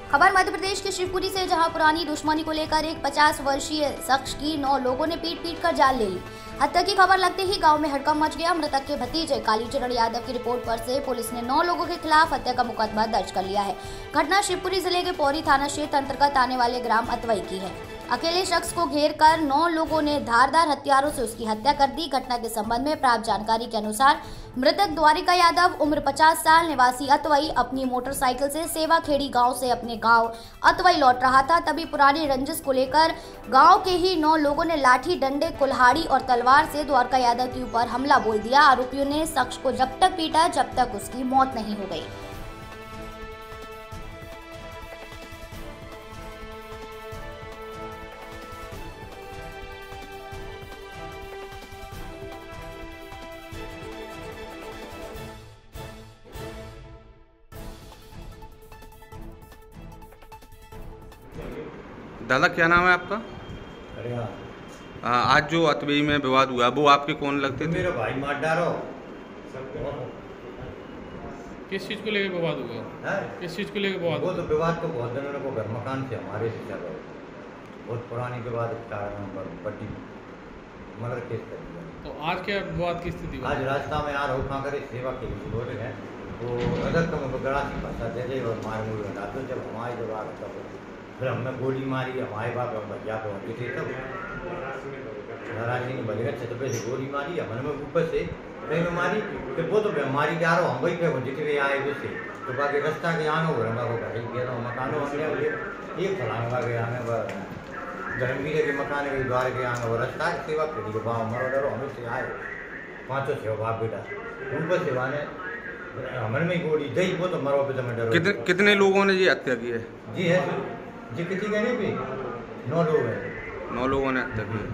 खबर मध्य प्रदेश के शिवपुरी से, जहां पुरानी दुश्मनी को लेकर एक 50 वर्षीय शख्स की 9 लोगों ने पीट कर जान ले ली। हत्या की खबर लगते ही गांव में हड़कंप मच गया। मृतक के भतीजे कालीचरण यादव की रिपोर्ट पर से पुलिस ने 9 लोगों के खिलाफ हत्या का मुकदमा दर्ज कर लिया है। घटना शिवपुरी जिले के पौरी थाना क्षेत्र अंतर्गत आने वाले ग्राम अतवई की है। अकेले शख्स को घेर कर 9 लोगों ने धारदार हथियारों से उसकी हत्या कर दी। घटना के संबंध में प्राप्त जानकारी के अनुसार मृतक द्वारिका यादव उम्र 50 साल, निवासी अतवई, अपनी मोटरसाइकिल से सेवाखेड़ी गांव से अपने गांव अतवई लौट रहा था। तभी पुरानी रंजिश को लेकर गांव के ही 9 लोगों ने लाठी, डंडे, कुल्हाड़ी और तलवार से द्वारिका यादव के ऊपर हमला बोल दिया। आरोपियों ने शख्स को जब तक पीटा जब तक उसकी मौत नहीं हो गई। दादा, क्या नाम है आपका? अरे हाँ, आज जो अतवई में विवाद हुआ वो आपके कौन लगते थे? मेरा भाई मार डालो। किस चीज़ को लेकर विवाद हुआ है? किस चीज़ को लेकर विवाद? वो तो विवाद तो बहुत दिनों को घर मकान से हमारे से चल रहा है। बहुत पुरानी विवाद पट्टी मर्डर केस कर दिया। तो आज क्या विवाद की स्थिति? आज रास्ता में आ रहा खा करे सेवा के लिए बोले हैं वो अगर तुम गड़ा सी भाषा दे दे और मार मुड़ हटा तो जब हमारे जब आ रहा तब फिर हमने गोली मारी। हमारे बाप बचा तो हम थे तब नाराजी ने बगैर छतपे से गोली मारी। हमने में ऊपर से कहीं में मारी फिर वो तो मारी जा रहा हूँ हम वही पे जितने आए उससे तो बाकी रास्ता के आने हो रहा घर गया था मकानों हमने एक फलांगा गया हमें धर्मवीर के मकान के द्वार के आने वो रास्ता सेवा करी के बाप मरो डरो हमें से आए 500 सेवा बाप बेटा ऊपर सेवा ने हमारे में गोली दही वो तो मरो पे तो मैं डरो। कितने लोगों ने ये हत्या की है? जी है जी, किसी का नहीं भी 9 लोग हैं। 9 लोगों ने हत्या की है।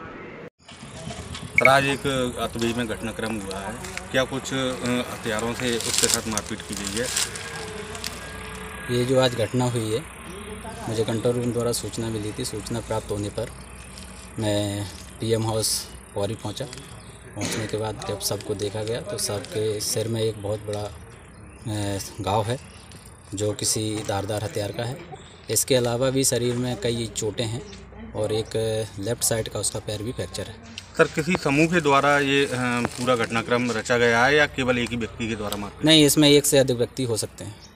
सर, आज एक अतवई में घटनाक्रम हुआ है, क्या कुछ हथियारों से उसके साथ मारपीट की गई है? ये जो आज घटना हुई है, मुझे कंट्रोल रूम द्वारा सूचना मिली थी। सूचना प्राप्त होने पर मैं पीएम हाउस पौरी पहुंचा। पहुंचने के बाद जब सबको देखा गया तो सबके सिर में एक बहुत बड़ा घाव है जो किसी धारदार हथियार का है। इसके अलावा भी शरीर में कई चोटें हैं और एक लेफ़्ट साइड का उसका पैर भी फ्रैक्चर है। सर, किसी समूह के द्वारा ये पूरा घटनाक्रम रचा गया है या केवल एक ही व्यक्ति के द्वारा मारपीट? नहीं, इसमें एक से अधिक व्यक्ति हो सकते हैं।